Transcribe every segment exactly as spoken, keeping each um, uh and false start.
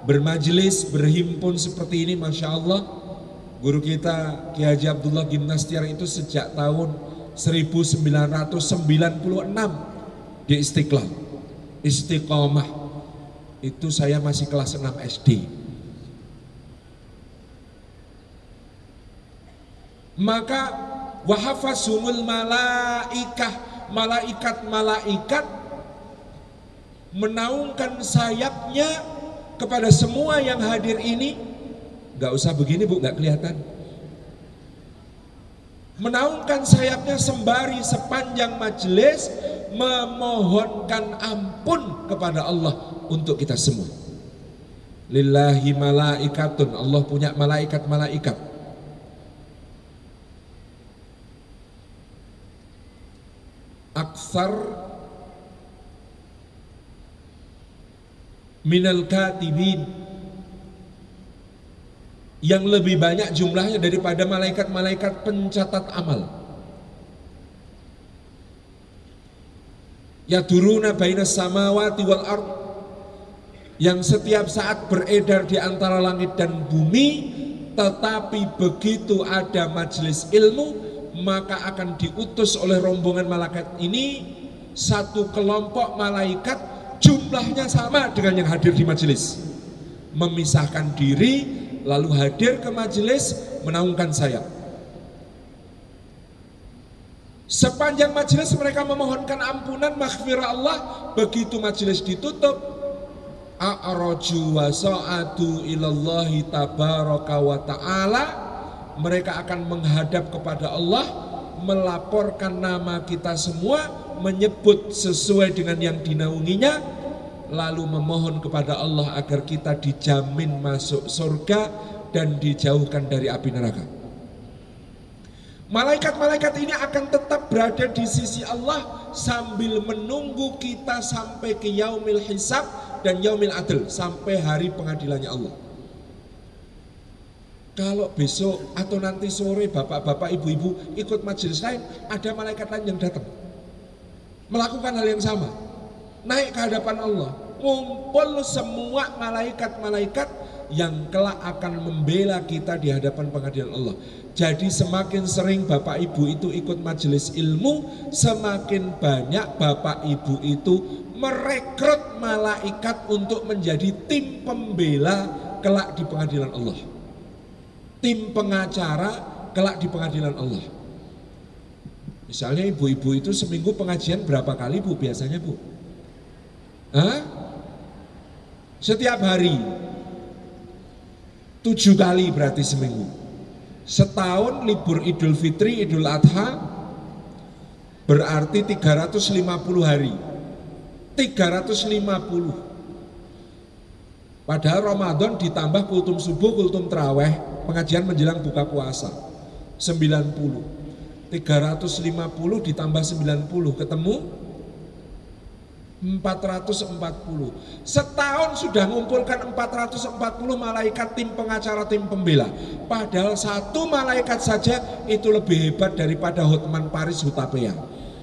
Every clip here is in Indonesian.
bermajelis, berhimpun seperti ini, Masya Allah. Guru kita Kiai Haji Abdullah Gimnastiar itu sejak tahun seribu sembilan ratus sembilan puluh enam di Istiqlal, Istiqomah. Itu saya masih kelas enam S D. Maka wahafazumul malaikah, malaikat-malaikat menaungkan sayapnya kepada semua yang hadir ini. Gak usah begini Bu, gak kelihatan. Menaungkan sayapnya sembari sepanjang majelis memohonkan ampun kepada Allah untuk kita semua. Lillahi malaikatun, Allah punya malaikat-malaikat. Aksar minal katibin, yang lebih banyak jumlahnya daripada malaikat-malaikat pencatat amal. Yaduruna bainas samawati wal ard, yang setiap saat beredar di antara langit dan bumi, tetapi begitu ada majelis ilmu maka akan diutus oleh rombongan malaikat ini satu kelompok malaikat jumlahnya sama dengan yang hadir di majelis, memisahkan diri lalu hadir ke majelis menaungkan sayap. Sepanjang majelis mereka memohonkan ampunan, maghfirah Allah. Begitu majelis ditutup, a'raju wa sa'adu ilallahi tabaraka wa ta'ala, mereka akan menghadap kepada Allah, melaporkan nama kita semua, menyebut sesuai dengan yang dinaunginya, lalu memohon kepada Allah agar kita dijamin masuk surga dan dijauhkan dari api neraka. Malaikat-malaikat ini akan tetap berada di sisi Allah sambil menunggu kita sampai ke yaumil hisab dan yaumil adl, sampai hari pengadilannya Allah. Kalau besok atau nanti sore bapak-bapak, ibu-ibu ikut majelis lain, ada malaikat lain yang datang melakukan hal yang sama, naik ke hadapan Allah, ngumpul semua malaikat-malaikat yang kelak akan membela kita di hadapan pengadilan Allah. Jadi semakin sering bapak ibu itu ikut majelis ilmu, semakin banyak bapak ibu itu merekrut malaikat untuk menjadi tim pembela kelak di pengadilan Allah, tim pengacara kelak di pengadilan Allah. Misalnya ibu-ibu itu seminggu pengajian berapa kali Bu biasanya Bu? Hah? Setiap hari tujuh kali berarti seminggu. Setahun libur Idul Fitri, Idul Adha berarti tiga ratus lima puluh hari. tiga ratus lima puluh. Padahal Ramadan ditambah kultum subuh, kultum terawih, pengajian menjelang buka puasa sembilan puluh. tiga ratus lima puluh ditambah sembilan puluh ketemu empat ratus empat puluh. Setahun sudah mengumpulkan empat ratus empat puluh malaikat tim pengacara, tim pembela. Padahal satu malaikat saja itu lebih hebat daripada Hotman Paris Hutapea.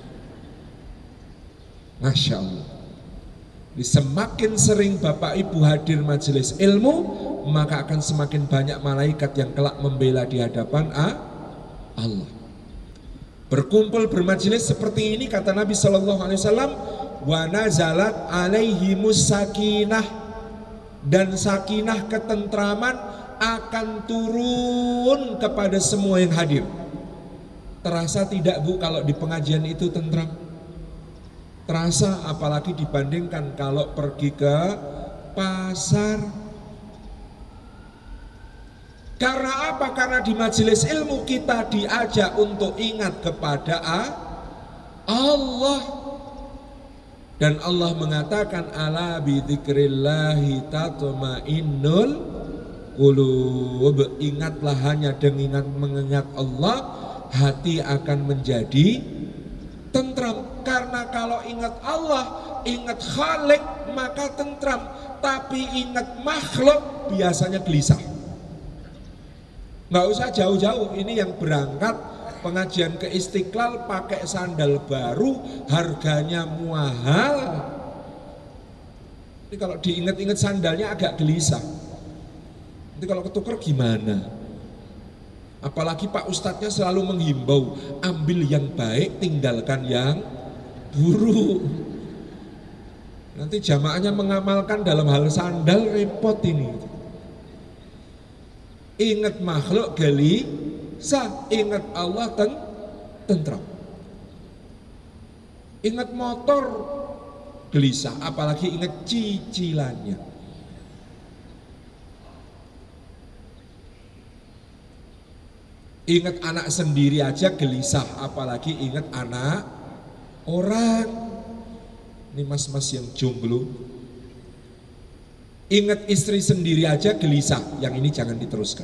Masya Allah. Semakin sering bapak ibu hadir majelis ilmu, maka akan semakin banyak malaikat yang kelak membela di hadapan Allah. Berkumpul bermajelis seperti ini, kata Nabi Shallallahu Alaihi Wasallam, wa nazalat alaihimus sakinah, dan sakinah ketentraman akan turun kepada semua yang hadir. Terasa tidak Bu kalau di pengajian itu tentram? Terasa, apalagi dibandingkan kalau pergi ke pasar. Karena apa? Karena di majelis ilmu kita diajak untuk ingat kepada Allah. Dan Allah mengatakan, ala bidzikrillahi tatma'innul qulub. Ingatlah, hanya dengan mengingat Allah, hati akan menjadi tentram. Karena kalau ingat Allah, ingat Khalik, maka tentram. Tapi ingat makhluk biasanya gelisah. Nggak usah jauh-jauh, ini yang berangkat pengajian ke Istiqlal pakai sandal baru, harganya mahal. Ini kalau diingat-ingat sandalnya agak gelisah. Nanti kalau ketuker gimana? Apalagi Pak Ustadznya selalu menghimbau, ambil yang baik, tinggalkan yang buruk. Nanti jamaahnya mengamalkan dalam hal sandal, repot ini. Ingat makhluk gelisah, ingat Allah ten tentram. Ingat motor gelisah, apalagi ingat cicilannya. Ingat anak sendiri aja gelisah, apalagi ingat anak orang. Ini mas-mas yang jomblo, ingat istri sendiri aja gelisah, yang ini jangan diteruskan.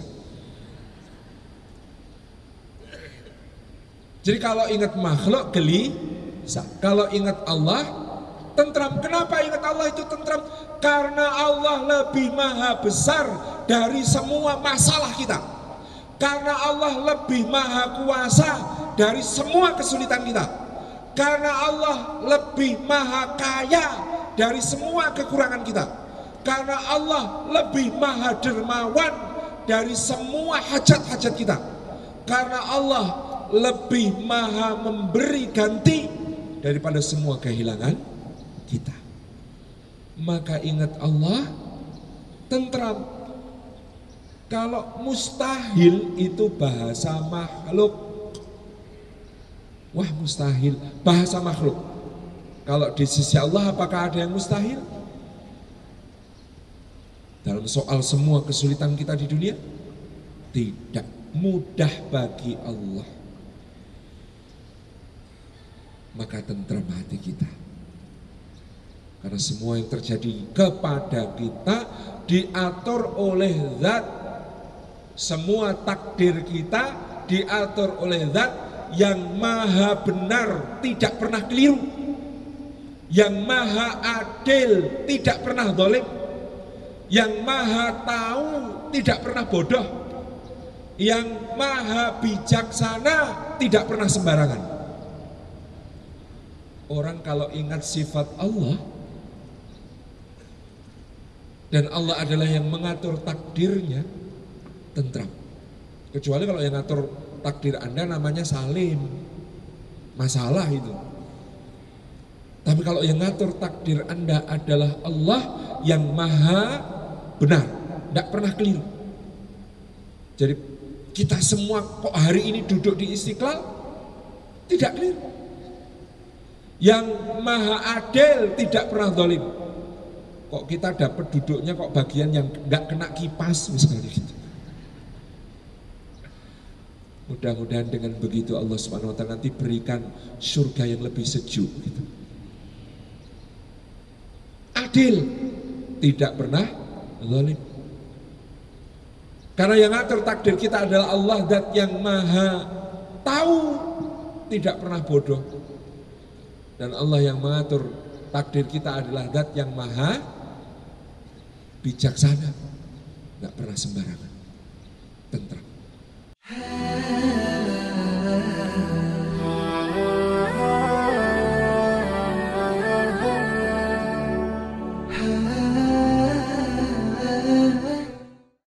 Jadi kalau ingat makhluk gelisah, kalau ingat Allah tentram. Kenapa ingat Allah itu tentram? Karena Allah lebih maha besar dari semua masalah kita. Karena Allah lebih maha kuasa dari semua kesulitan kita. Karena Allah lebih maha kaya dari semua kekurangan kita. Karena Allah lebih maha dermawan dari semua hajat-hajat kita. Karena Allah lebih maha memberi ganti daripada semua kehilangan kita. Maka ingat Allah, tentram. Kalau mustahil itu bahasa makhluk. Wah, mustahil, bahasa makhluk. Kalau di sisi Allah apakah ada yang mustahil? Dalam soal semua kesulitan kita di dunia, tidak mudah bagi Allah. Maka tentram hati kita. Karena semua yang terjadi kepada kita diatur oleh Zat. Semua takdir kita diatur oleh Zat yang maha benar, tidak pernah keliru, yang maha adil, tidak pernah zalim, yang maha tahu, tidak pernah bodoh, yang maha bijaksana, tidak pernah sembarangan. Orang kalau ingat sifat Allah, dan Allah adalah yang mengatur takdirnya, tentram. Kecuali kalau yang ngatur takdir Anda namanya Salim, masalah itu. Tapi kalau yang ngatur takdir Anda adalah Allah yang maha benar, tidak pernah keliru. Jadi kita semua kok hari ini duduk di Istiqlal tidak keliru. Yang maha adil tidak pernah zalim. Kok kita dapat duduknya kok bagian yang nggak kena kipas misalnya gitu. Mudah-mudahan dengan begitu Allah Subhanahu wa taala nanti berikan surga yang lebih sejuk gitu. Adil, tidak pernah zalim. Karena yang ngatur takdir kita adalah Allah, Zat yang maha tahu, tidak pernah bodoh. Dan Allah yang mengatur takdir kita adalah Zat yang maha bijaksana, tidak pernah sembarangan, tentram.